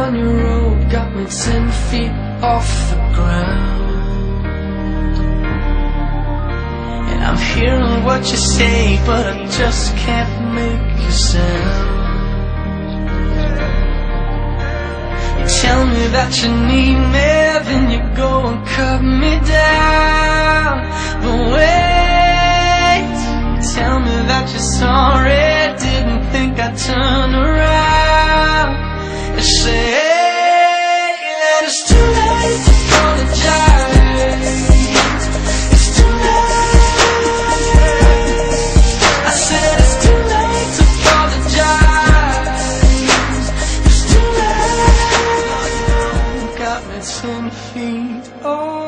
down your road got me 10 feet off the ground. And I'm hearing what you say, but I just can't make a sound. You tell me that you need me, then you go and cut me down. But wait, you tell me that you're sorry, didn't think I'd turn around. You say that it's too late to apologize. It's too late. I said it's too late to apologize. It's too late. Got me 10 feet off.